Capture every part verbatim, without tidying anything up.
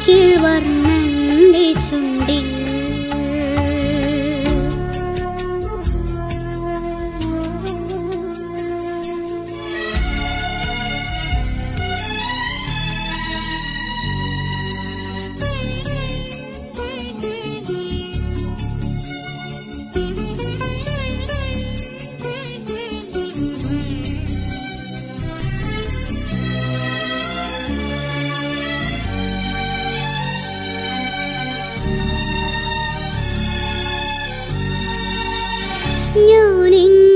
കാർമുകിൽ വർണ്ണന്റെ ചുണ്ടിൽ ഞാൻ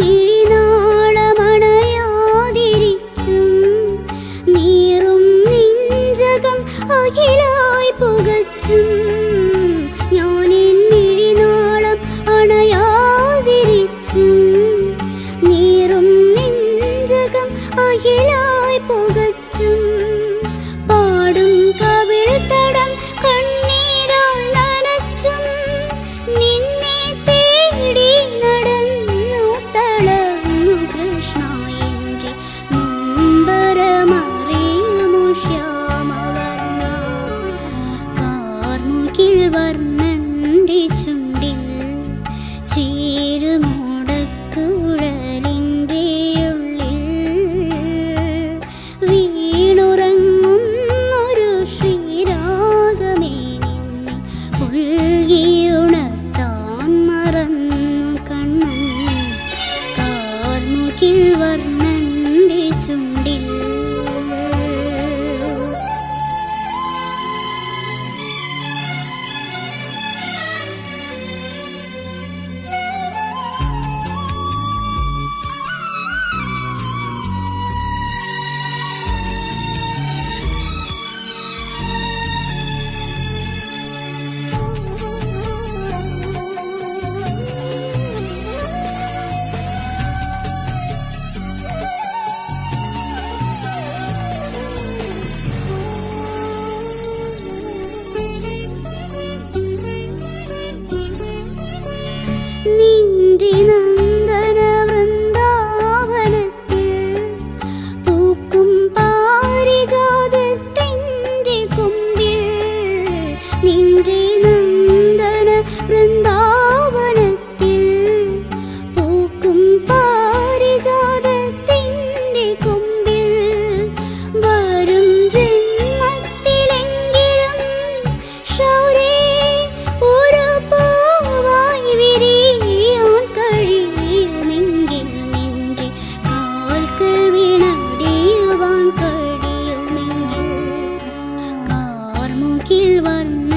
എന്നിഴിനാളമണയാതിരിച്ചും നീറും നെഞ്ചകം അഖിലായി പുകച്ചും ഞാൻ എന്നിഴിനാളം അണയാതിരിച്ചും നീറും നെഞ്ചകം അഖിലായി പുകച്ചും പാടും കവിൾ തടം കണ്ണീരാൽ നനച്ചും നിന്നെ തേടി നടന്നു തളർന്നു കൃഷ്ണ എൻ്റെ നൊമ്പരമറിയുമോ ശ്യാമവർണ്ണ കാർമുകിൽ വർണ്ണന്റെ ചുണ്ടിൽ ചീരുമോടക്കുഴലിൻ്റെ ഉള്ളിൽ വീണുറങ്ങും ഒരു ശ്രീരാഗമേ നിന്നെ പുൽകിയുണർത്താൻ മറന്നു കണ്ണൻ കാർമുകിൽ വർണ്ണന്റെ ചുണ്ടിൽ നിന്റെ നന്ദന വൃന്ദാവനത്തിൽ പൂക്കും പാരിജാതത്തിൻ്റെ കൊമ്പിൽ നിന്റെ നന്ദന വൃന്ദാവനത്തിൽ പൂക്കും പാരിജാതത്തിൻ്റെ കൊമ്പിൽ വരും ജന്മത്തിലെങ്കിലും ശൗരേ ഒരു പൂവായി വിരിയാൻ കഴിയുമെങ്കിൽ നിന്റെ കാൽക്കൽ വീണടിയുവാൻ കഴിയുമെങ്കിൽ കാർമുകിൽ വർണ്ണ